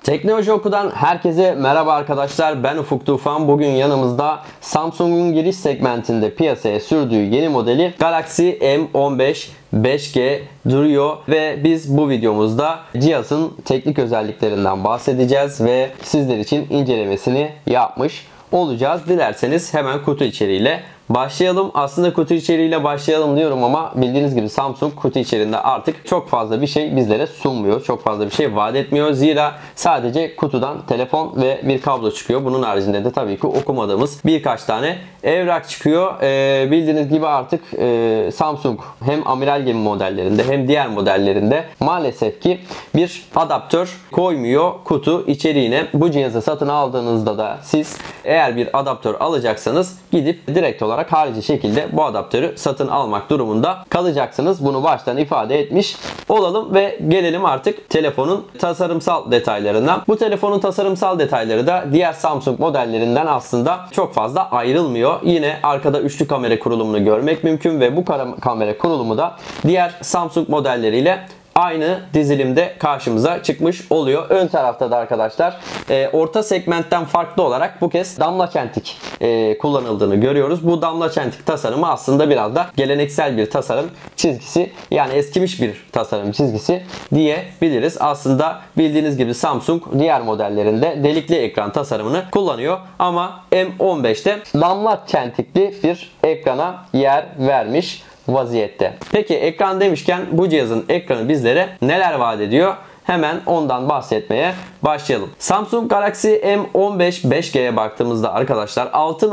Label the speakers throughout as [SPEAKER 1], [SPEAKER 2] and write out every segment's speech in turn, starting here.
[SPEAKER 1] Teknoloji Oku'dan herkese merhaba arkadaşlar. Ben Ufuk Tufan. Bugün yanımızda Samsung'un giriş segmentinde piyasaya sürdüğü yeni modeli Galaxy M15 5G duruyor ve biz bu videomuzda cihazın teknik özelliklerinden bahsedeceğiz ve sizler için incelemesini yapmış olacağız. Dilerseniz hemen kutu içeriğiyle başlayalım. Aslında kutu içeriğiyle başlayalım diyorum ama bildiğiniz gibi Samsung kutu içeriğinde artık çok fazla bir şey bizlere sunmuyor. Çok fazla bir şey vaat etmiyor. Zira sadece kutudan telefon ve bir kablo çıkıyor. Bunun haricinde de tabii ki okumadığımız birkaç tane evrak çıkıyor. Bildiğiniz gibi artık Samsung hem amiral gemi modellerinde hem diğer modellerinde maalesef ki bir adaptör koymuyor kutu içeriğine. Bu cihazı satın aldığınızda da siz eğer bir adaptör alacaksanız gidip direkt olarak harici şekilde bu adaptörü satın almak durumunda kalacaksınız. Bunu baştan ifade etmiş olalım ve gelelim artık telefonun tasarımsal detaylarına. Bu telefonun tasarımsal detayları da diğer Samsung modellerinden aslında çok fazla ayrılmıyor. Yine arkada üçlü kamera kurulumunu görmek mümkün ve bu kamera kurulumu da diğer Samsung modelleriyle aynı dizilimde karşımıza çıkmış oluyor. Ön tarafta da arkadaşlar orta segmentten farklı olarak bu kez damla çentik kullanıldığını görüyoruz. Bu damla çentik tasarımı aslında biraz da geleneksel bir tasarım çizgisi, yani eskimiş bir tasarım çizgisi diyebiliriz. Aslında bildiğiniz gibi Samsung diğer modellerinde delikli ekran tasarımını kullanıyor ama M15'te damla çentikli bir ekrana yer vermiş vaziyette. Peki ekran demişken bu cihazın ekranı bizlere neler vaat ediyor? Hemen ondan bahsetmeye başlayalım. Samsung Galaxy M15 5G'ye baktığımızda arkadaşlar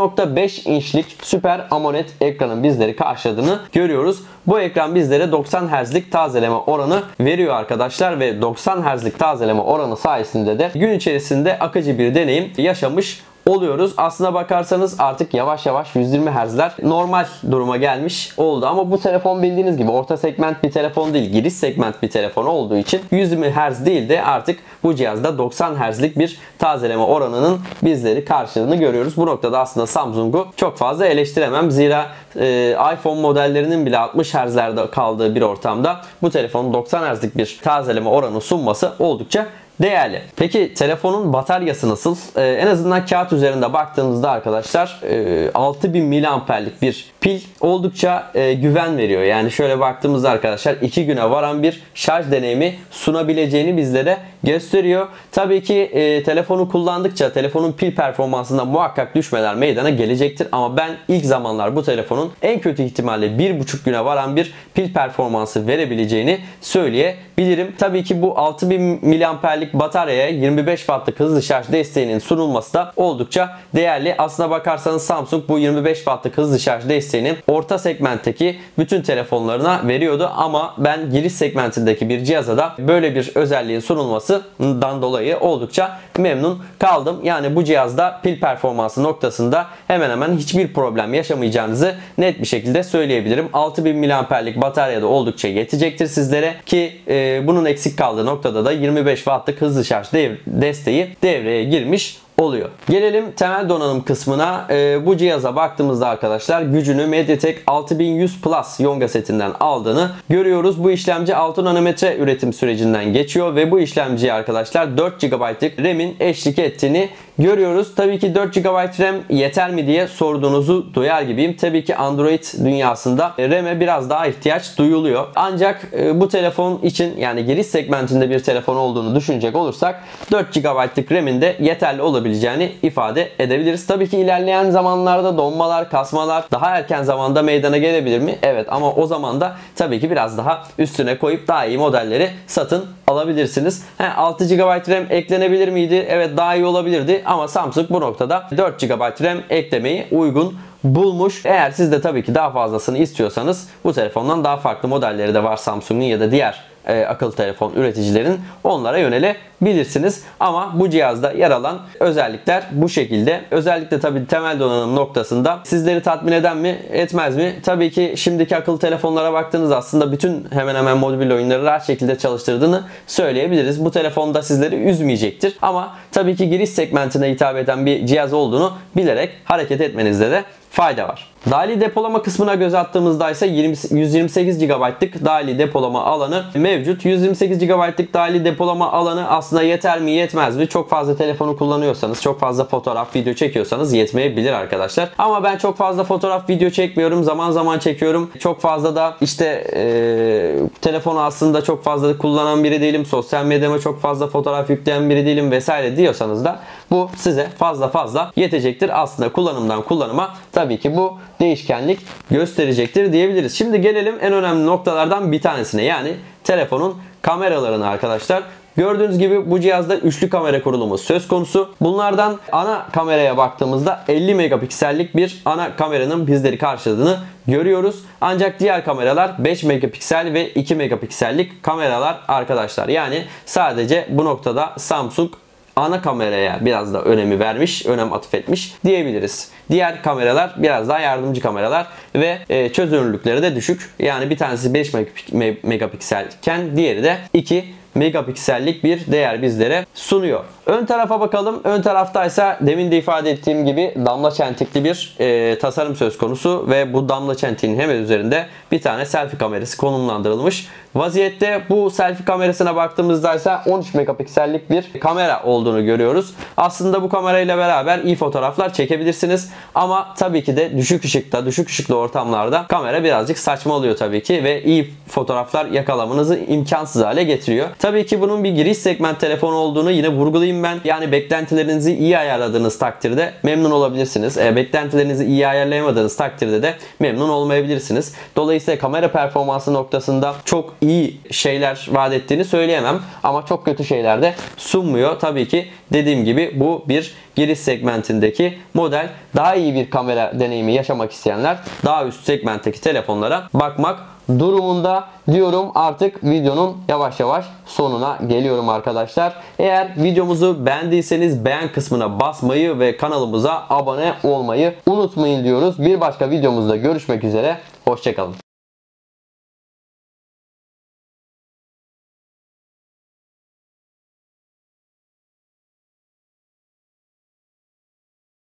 [SPEAKER 1] 6.5 inçlik Super AMOLED ekranın bizleri karşıladığını görüyoruz. Bu ekran bizlere 90 Hz'lik tazeleme oranı veriyor arkadaşlar ve 90 Hz'lik tazeleme oranı sayesinde de gün içerisinde akıcı bir deneyim yaşamış oluyoruz. Aslına bakarsanız artık yavaş yavaş 120 Hz'ler normal duruma gelmiş oldu ama bu telefon bildiğiniz gibi orta segment bir telefon değil, giriş segment bir telefon olduğu için 120 Hz değil de artık bu cihazda 90 Hz'lik bir tazeleme oranının bizleri karşıladığını görüyoruz. Bu noktada aslında Samsung'u çok fazla eleştiremem. Zira iPhone modellerinin bile 60 Hz'lerde kaldığı bir ortamda bu telefonun 90 Hz'lik bir tazeleme oranı sunması oldukça değerli. Peki telefonun bataryası nasıl? En azından kağıt üzerinde baktığımızda arkadaşlar 6000 mAh'lik bir pil oldukça güven veriyor. Yani şöyle baktığımızda arkadaşlar 2 güne varan bir şarj deneyimi sunabileceğini bizlere gösteriyor. Tabii ki telefonu kullandıkça telefonun pil performansında muhakkak düşmeler meydana gelecektir. Ama ben ilk zamanlar bu telefonun en kötü ihtimalle 1,5 güne varan bir pil performansı verebileceğini söyleyebilirim. Tabii ki bu 6000 mAh'lik bataryaya 25 Watt'lık hızlı şarj desteğinin sunulması da oldukça değerli. Aslına bakarsanız Samsung bu 25 Watt'lık hızlı şarj desteğini orta segmentteki bütün telefonlarına veriyordu ama ben giriş segmentindeki bir cihaza da böyle bir özelliğin sunulmasından dolayı oldukça memnun kaldım. Yani bu cihazda pil performansı noktasında hemen hemen hiçbir problem yaşamayacağınızı net bir şekilde söyleyebilirim. 6000 mAh'lik batarya da oldukça yetecektir sizlere ki bunun eksik kaldığı noktada da 25 Watt'lık hızlı şarj desteği devreye girmiş oluyor. Gelelim temel donanım kısmına. Bu cihaza baktığımızda arkadaşlar gücünü MediaTek 6100 Plus Yonga setinden aldığını görüyoruz. Bu işlemci 6 nanometre üretim sürecinden geçiyor ve bu işlemciye arkadaşlar 4 GB'lık RAM'in eşlik ettiğini görüyoruz. Tabii ki 4 GB RAM yeter mi diye sorduğunuzu duyar gibiyim. Tabii ki Android dünyasında RAM'e biraz daha ihtiyaç duyuluyor. Ancak bu telefon için, yani giriş segmentinde bir telefon olduğunu düşünecek olursak 4 GB'lık RAM'in de yeterli olabileceğini ifade edebiliriz. Tabii ki ilerleyen zamanlarda donmalar, kasmalar daha erken zamanda meydana gelebilir mi? Evet, ama o zaman da tabii ki biraz daha üstüne koyup daha iyi modelleri satın alabilirsiniz. 6 GB RAM eklenebilir miydi? Evet, daha iyi olabilirdi ama Samsung bu noktada 4 GB RAM eklemeyi uygun bulmuş. Eğer siz de tabii ki daha fazlasını istiyorsanız bu telefondan daha farklı modelleri de var Samsung'un ya da diğer akıllı telefon üreticilerin, onlara yönelebilirsiniz. Ama bu cihazda yer alan özellikler bu şekilde. Özellikle tabii temel donanım noktasında sizleri tatmin eden mi etmez mi? Tabii ki şimdiki akıllı telefonlara baktığınız aslında bütün hemen hemen mobil oyunları rahat şekilde çalıştırdığını söyleyebiliriz. Bu telefonda sizleri üzmeyecektir. Ama tabii ki giriş segmentine hitap eden bir cihaz olduğunu bilerek hareket etmenizde de fayda var. Dahili depolama kısmına göz attığımızda ise 128 GB'lık dahili depolama alanı mevcut. 128 GB'lık dahili depolama alanı aslında yeter mi yetmez mi? Çok fazla telefonu kullanıyorsanız, çok fazla fotoğraf, video çekiyorsanız yetmeyebilir arkadaşlar. Ama ben çok fazla fotoğraf, video çekmiyorum. Zaman zaman çekiyorum. Çok fazla da işte telefonu aslında çok fazla kullanan biri değilim. Sosyal medyama çok fazla fotoğraf yükleyen biri değilim vesaire diyorsanız da bu size fazla yetecektir. Aslında kullanımdan kullanıma tabii ki bu değişkenlik gösterecektir diyebiliriz. Şimdi gelelim en önemli noktalardan bir tanesine, yani telefonun kameralarına arkadaşlar. Gördüğünüz gibi bu cihazda üçlü kamera kurulumu söz konusu. Bunlardan ana kameraya baktığımızda 50 megapiksellik bir ana kameranın bizleri karşıladığını görüyoruz. Ancak diğer kameralar 5 megapiksel ve 2 megapiksellik kameralar arkadaşlar. Yani sadece bu noktada Samsung ana kameraya biraz da önem atfetmiş diyebiliriz. Diğer kameralar biraz daha yardımcı kameralar ve çözünürlükleri de düşük. Yani bir tanesi 5 megapikselken diğeri de 2 megapiksellik bir değer bizlere sunuyor. Ön tarafa bakalım. Ön taraftaysa demin de ifade ettiğim gibi damla çentikli bir tasarım söz konusu ve bu damla çentiğin hemen üzerinde bir tane selfie kamerası konumlandırılmış vaziyette. Bu selfie kamerasına baktığımızda ise 13 megapiksellik bir kamera olduğunu görüyoruz. Aslında bu kamerayla beraber iyi fotoğraflar çekebilirsiniz ama tabii ki de düşük ışıklı ortamlarda kamera birazcık saçma oluyor tabii ki ve iyi fotoğraflar yakalamanızı imkansız hale getiriyor. Tabii ki bunun bir giriş segment telefonu olduğunu yine vurgulayayım ben. Yani beklentilerinizi iyi ayarladığınız takdirde memnun olabilirsiniz. Beklentilerinizi iyi ayarlayamadığınız takdirde de memnun olmayabilirsiniz. Dolayısıyla kamera performansı noktasında çok iyi şeyler vaat ettiğini söyleyemem. Ama çok kötü şeyler de sunmuyor. Tabii ki dediğim gibi bu bir giriş segmentindeki model. Daha iyi bir kamera deneyimi yaşamak isteyenler daha üst segmentteki telefonlara bakmak durumunda diyorum. Artık videonun yavaş yavaş sonuna geliyorum arkadaşlar. Eğer videomuzu beğendiyseniz beğen kısmına basmayı ve kanalımıza abone olmayı unutmayın diyoruz. Bir başka videomuzda görüşmek üzere. Hoşça kalın.